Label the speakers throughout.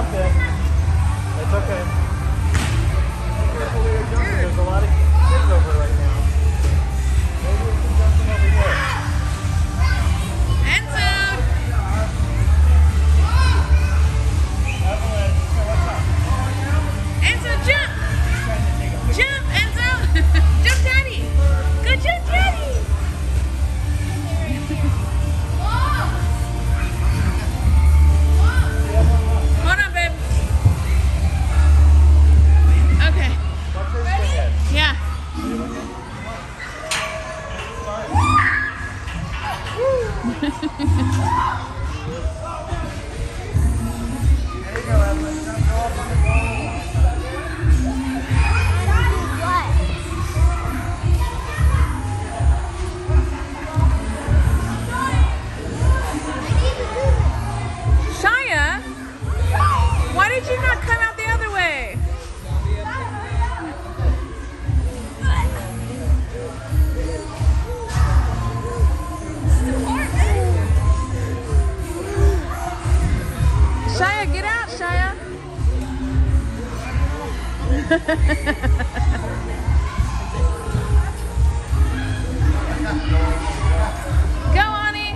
Speaker 1: jumping. It's okay. Be careful where you're jumping. There's a lot of kids over right now. Maybe we can jump them over here.
Speaker 2: Enzo!
Speaker 1: Evelyn, what's up?
Speaker 2: Enzo, jump! Jump, Enzo! Jump, Daddy! Good jump, Daddy! Hold on, babe. Okay. Yeah.
Speaker 1: There you go, Evelyn. Go up on the wall.
Speaker 2: Shia, why did you not come out the other way? Shia, get out, Shia. Go, Ani.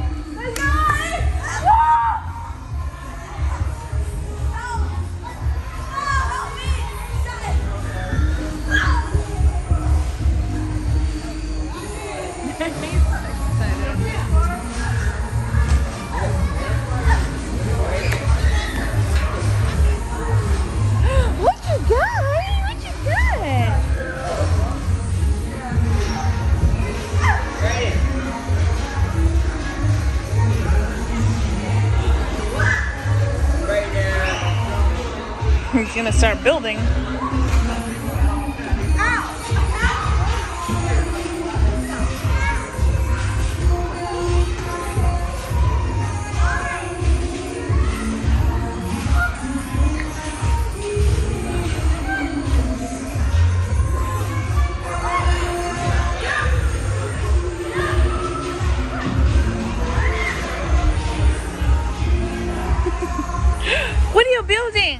Speaker 2: What you got, honey? What you got? He's gonna start building. What are you building?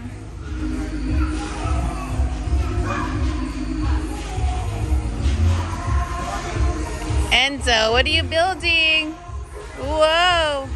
Speaker 2: Enzo, what are you building? Whoa!